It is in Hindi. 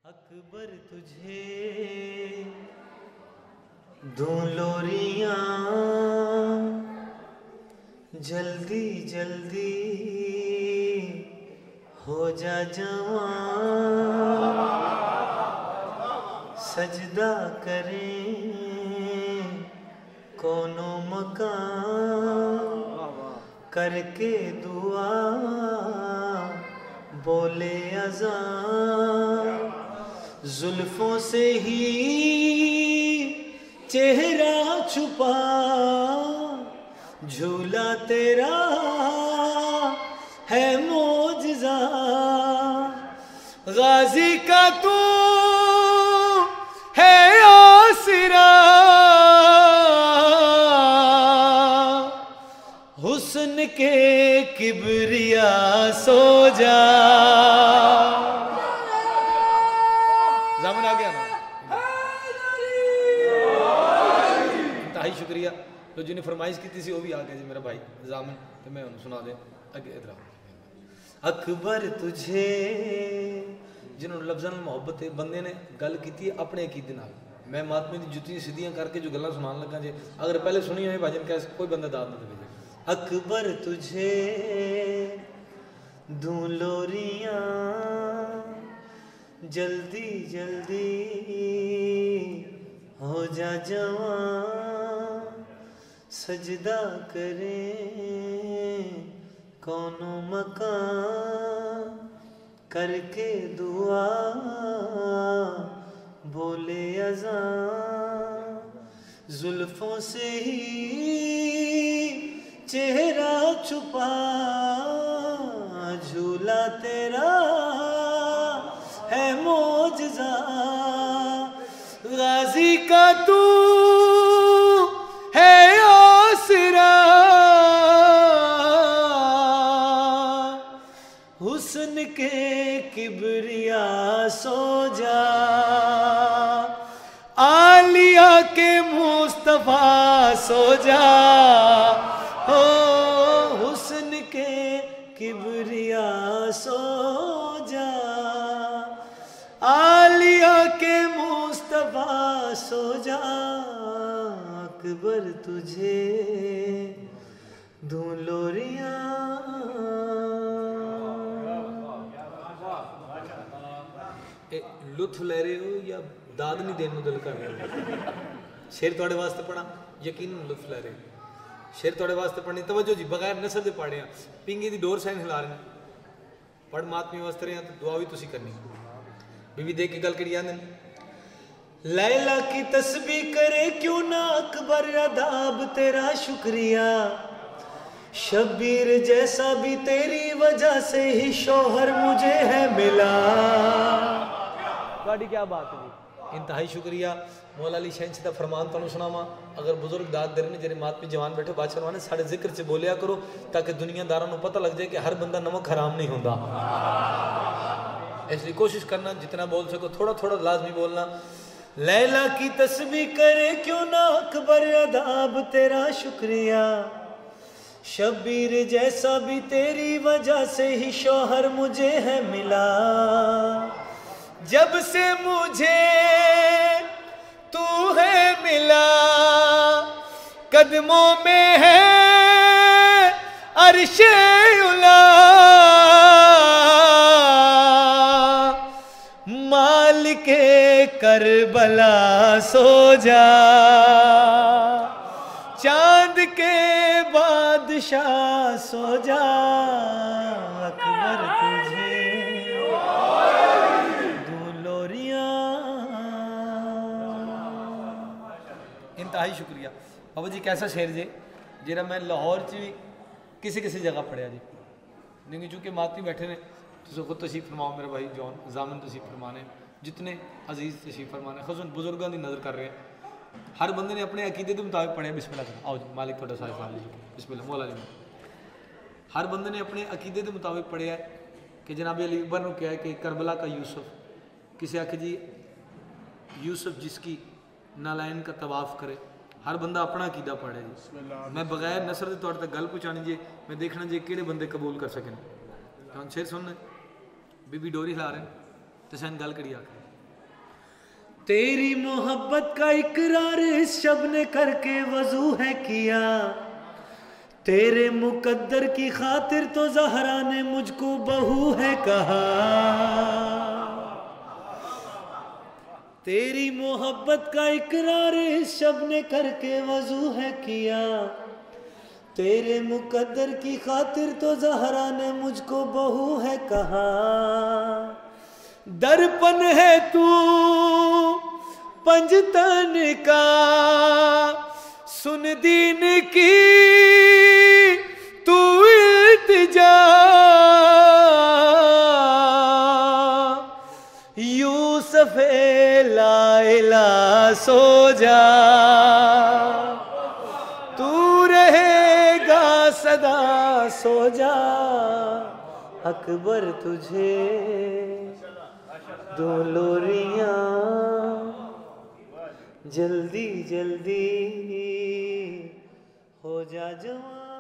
अकबर तुझे दूं लोरियां जल्दी जल्दी हो जा जवां सजदा करें कोनो मकान करके दुआ बोले अज़ान जुल्फों से ही चेहरा छुपा झूला तेरा है मोजज़ा गाजी का तू है आसरा हुस्न के किबरिया सो जा जामन आ गया ना इंतहाई शुक्रिया तो जिन्हें फरमाइश की थी वो भी आ गया जी मेरा भाई जामन तो मैं उन्हें सुना दे अगे इधर अकबर तुझे जिन्होंने लफ्ज़ां नाल मोहब्बत है बंदे ने गल की अपने अकीदे नाल मैं महात्मे दी जुत्तियां सीधियां करके जो गल्लां सुनान लगा जे अगर पहले सुनी होए भाजन कैसे कोई बंदा दाद ना दे अकबर तुझे दूं लोरियां जल्दी जल्दी हो जा जवां सजदा करें कोनो मकान करके दुआ बोले अज़ान जुल्फों से ही चेहरा छुपा झूला तेरा है मोजज़ा गाजी का तू है आसरा हुस्न के किबरिया सो जा आलिया के मुस्तफा सो जा हो हुस्न के किबरिया सो जा आलिया के मुस्तफा सो जा अकबर तुझे दूं लोरियां लुत्फ ले रहे हो या दाद नहीं देने दिल कर रहे हो शेर थोड़े वास्ते पढ़ा यकीन लुत्फ ले रहे हो शेर थोड़े वास्ते पढ़नी तवज्जो जी बगैर नसर दे पढ़े पिंगी दी डोर साइन हिला रहे पढ़ मातमी वास्ते रहे तो दुआ भी तुसी करनी बीवी देख के गल करी आंदे लैला की तस्बीह करे क्यों ना अकबर अदाब तेरा शुक्रिया शब्बीर जैसा भी तेरी वजह से ही शोहर मुझे है मिला क्या बात है इंतहाई शुक्रिया मौला अली शहंशाह दा फरमान तुहानू सुनावा अगर बुजुर्ग दाद दे रहे ने जेरे मातमी जवान बैठे बादशाह ने साढ़े जिक्र च बोलिया करो ताकि दुनियादारों को पता लग जाए कि हर बंदा नमक हराम नहीं होता इसलिए कोशिश करना जितना बोल सको थोड़ा थोड़ा लाजमी बोलना लैला की तस्बीह करे क्यों ना अकबर अदाब तेरा शुक्रिया शब्बीर जैसा भी तेरी वजह से ही शौहर मुझे है मिला जब से मुझे तू है मिला कदमों में है अर्शे उला मालिके करबला सो जा चांद के बादशाह सो जा अकबर तुझे दूं लोरियां इंतहाई शुक्रिया बाबा जी कैसा शेर जे जरा मैं लाहौर च भी किसी किसी जगह पढ़िया जी लेकिन चूँकि मातमी बैठे ने तो खुद तशरीफ फरमाओ मेरा भाई जॉन जामन तशरीफ फरमाने जितने अजीज़ तशरीफ फरमाने खसून बुजुर्गों की नज़र कर रहे हैं हर बंदे ने अपने अकीदे के मुताबिक पढ़े बिस्मिल्लाह करो आओ जी मालिक थोड़ा साहिब बिस्मिल्लाह मौला जी हर बंदे ने अपने अकीदे के मुताबिक पढ़िया कि जनाब अली अकबर ने कहा कि करबला का यूसुफ किसी आखे जी यूसुफ जिसकी नालायन का तवाफ़ करे हर बंदा अपना अकीदा पढ़े जी मैं बगैर नसर के तौर तक गल पहुँचानी जी मैं देखना जी कि बंदे कबूल कर सकें तो शेर सुन बीबी डोरी हिला रहे तो सैन गल करी आकर तेरी मोहब्बत का इकरार इस शब ने करके वजू है किया, तेरे मुकद्दर की खातिर तो ज़हरा ने मुझको बहू है कहा। तेरी मोहब्बत का इकरार इस शब ने करके वजू है किया, तेरे मुकद्दर की खातिर तो ज़हरा ने मुझको बहू है कहा। दर्पण है तू पंजतन का, सुन दीन की तू इल्तिजा, यूसुफ लाइला सो जा, तू रहेगा सदा सो जा, अकबर तुझे दो लोरियां जल्दी जल्दी हो जा जवान।